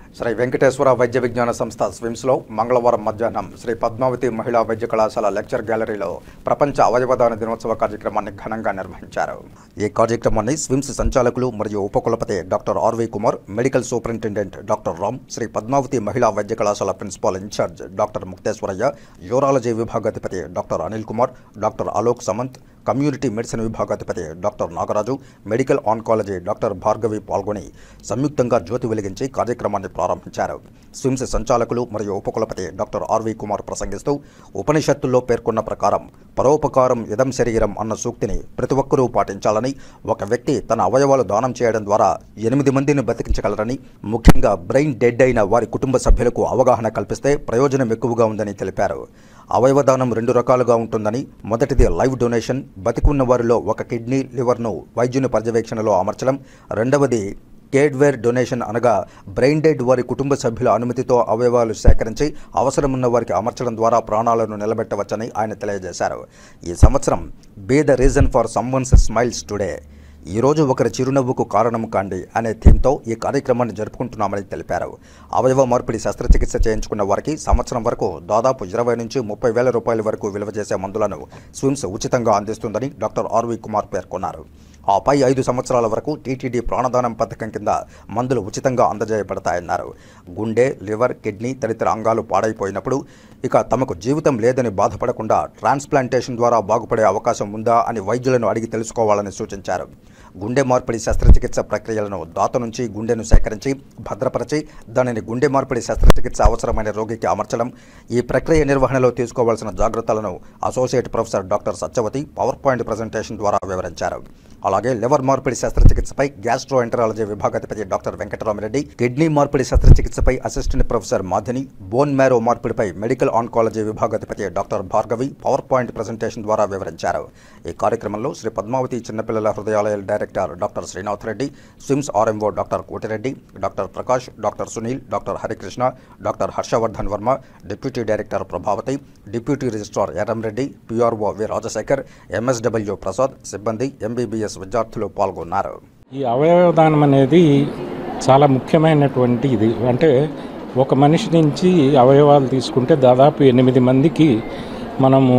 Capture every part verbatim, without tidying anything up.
శ్రీ వెంకటేశ్వర వైద్య విజ్ఞాన సంస్థ స్విమ్స్లో మంగళవారం మధ్యాహ్నం శ్రీ పద్మావతి మహిళా వైద్య కళాశాల లెక్చర్ గ్యాలరీలో ప్రపంచ అవయవదాన దినోత్సవ కార్యక్రమాన్ని ఘనంగా నిర్వహించారు. ఈ కార్యక్రమాన్ని స్విమ్స్ సంచాలకులు మరియు ఉపకులపతి doctor RV Kumar, medical superintendent doctor Ram, Sri Padmavathi మహిళా వైద్య కళాశాల principal incharge doctor Mukteswarayya, urology విభాగాధిపతి doctor Anil Kumar, doctor Alok Samant, community medicine విభాగాధిపతి doctor Nagaraju, medical oncology doctor Bhargavi పాల్గొని సంయుక్తంగా జ్యోతి వెలిగించి కార్యక్రమాన్ని ప్రారంభించారు. స్విమ్స్ సంచాలకులు మరియు ఉపకులపతి డాక్టర్ ఆర్వి కుమార్ ప్రసంగిస్తూ, ఉపనిషత్తుల్లో పేర్కొన్న ప్రకారం పరోపకారం ఇదం శరీరం అన్న సూక్తిని ప్రతి ఒక్కరూ పాటించాలని, ఒక వ్యక్తి తన అవయవాలు దానం చేయడం ద్వారా ఎనిమిది మందిని బతికించగలరని, ముఖ్యంగా బ్రెయిన్ డెడ్ అయిన వారి కుటుంబ సభ్యులకు అవగాహన కల్పిస్తే ప్రయోజనం ఎక్కువగా ఉందని తెలిపారు. అవయవదానం రెండు రకాలుగా ఉంటుందని, మొదటిది లైవ్ డొనేషన్, బతికున్న వారిలో ఒక కిడ్నీ, లివర్ను వైద్యుని పర్యవేక్షణలో అమర్చడం. రెండవది కేడ్వేర్ డొనేషన్, అనగా బ్రెయిన్ డెడ్ వారి కుటుంబ సభ్యుల అనుమతితో అవయవాలు సేకరించి అవసరమున్న వారికి అమర్చడం ద్వారా ప్రాణాలను నిలబెట్టవచ్చని ఆయన తెలియజేశారు. ఈ సంవత్సరం be the reason for someone's smiles today, ఈరోజు ఒకరి చిరునవ్వుకు కారణం కాండి అనే థీమ్తో ఈ కార్యక్రమాన్ని జరుపుకుంటున్నామని తెలిపారు. అవయవ మార్పిడి శస్త్రచికిత్స చేయించుకున్న వారికి సంవత్సరం వరకు దాదాపు ఇరవై నుంచి ముప్పై వేల రూపాయల వరకు విలువ చేసే మందులను స్విమ్స్ ఉచితంగా అందిస్తుందని డాక్టర్ ఆర్వి కుమార్ పేర్కొన్నారు. ఆ పై ఐదు సంవత్సరాల వరకు టీటీడీ ప్రాణదానం పథకం కింద మందులు ఉచితంగా అందజేయబడతాయన్నారు. గుండె, లివర్, కిడ్నీ తదితర అంగాలు పాడైపోయినప్పుడు ఇక తమకు జీవితం లేదని బాధపడకుండా ట్రాన్స్ప్లాంటేషన్ ద్వారా బాగుపడే అవకాశం ఉందా అని వైద్యులను అడిగి తెలుసుకోవాలని సూచించారు. గుండె మార్పిడి శస్త్రచికిత్స ప్రక్రియలను దాత నుంచి గుండెను సేకరించి భద్రపరిచి దానిని గుండె మార్పిడి శస్త్రచికిత్స అవసరమైన రోగికి అమర్చడం, ఈ ప్రక్రియ నిర్వహణలో తీసుకోవాల్సిన జాగ్రత్తలను associate professor doctor Satyavathi power point presentation ద్వారా వివరించారు. అలాగే లివర్ మార్పిడి శస్త్రచికిత్సపై గ్యాస్ట్రోఎంటరాలజీ విభాగాధిపతి డాక్టర్ వెంకటరామిరెడ్డి, కిడ్నీ మార్పిడి శస్త్రచికిత్సపై assistant professor Madhini, bone marrow మార్పిడిపై మెడికల్ ఆన్కాలజీ విభాగాధిపతి doctor Bhargavi power point presentation ద్వారా వివరించారు. ఈ కార్యక్రమంలో శ్రీ పద్మావతి చిన్నపిల్లల హృదయాలయాల director doctor Srinath Reddy, SVIMS RMO doctor Kotireddy, doctor Prakash, doctor Sunil, doctor Harikrishna, doctor Harshavardhan Varma, deputy director Prabhavathi, deputy registrar Erramreddy, PRO వి రాజశేఖర్, ఎంఎస్డబ్ల్యూ ప్రసాద్, సిబ్బంది, ఎంబీబీఎస్ విద్యార్థులు పాల్గొన్నారు. ఈ అవయవదానం అనేది చాలా ముఖ్యమైనటువంటి ఇది. అంటే ఒక మనిషి నుంచి అవయవాలు తీసుకుంటే దాదాపు ఎనిమిది మందికి మనము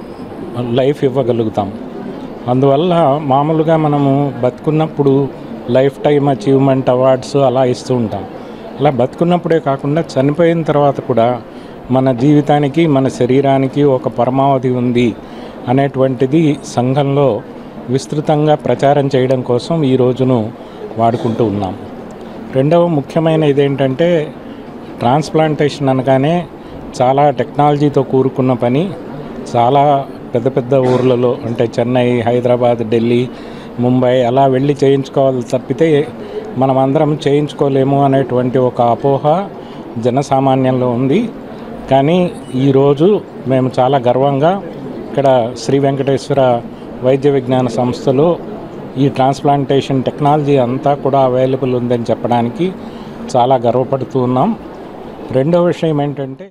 లైఫ్ ఇవ్వగలుగుతాం. అందువల్ల మామూలుగా మనము బతుకున్నప్పుడు లైఫ్ టైం అచీవ్మెంట్ అవార్డ్స్ అలా ఇస్తూ ఉంటాం. అలా బతుకున్నప్పుడే కాకుండా చనిపోయిన తర్వాత కూడా మన జీవితానికి, మన శరీరానికి ఒక పరమావధి ఉంది అనేటువంటిది సంఘంలో విస్తృతంగా ప్రచారం చేయడం కోసం ఈ రోజును వాడుకుంటూ ఉన్నాం. రెండవ ముఖ్యమైన ఇదేంటంటే, ట్రాన్స్ప్లాంటేషన్ అనగానే చాలా టెక్నాలజీతో కూరుకున్న పని. చాలా పెద్ద పెద్ద ఊర్లలో అంటే చెన్నై, హైదరాబాద్, ఢిల్లీ, ముంబై అలా వెళ్ళి చేయించుకోవాలి తప్పితే మనం అందరం చేయించుకోలేము అనేటువంటి ఒక అపోహ జనసామాన్యంలో ఉంది. కానీ ఈరోజు మేము చాలా గర్వంగా ఇక్కడ శ్రీ వెంకటేశ్వర వైద్య విజ్ఞాన సంస్థలో ఈ ట్రాన్స్ప్లాంటేషన్ టెక్నాలజీ అంతా కూడా అవైలబుల్ ఉందని చెప్పడానికి చాలా గర్వపడుతూ ఉన్నాం. రెండవ విషయం ఏంటంటే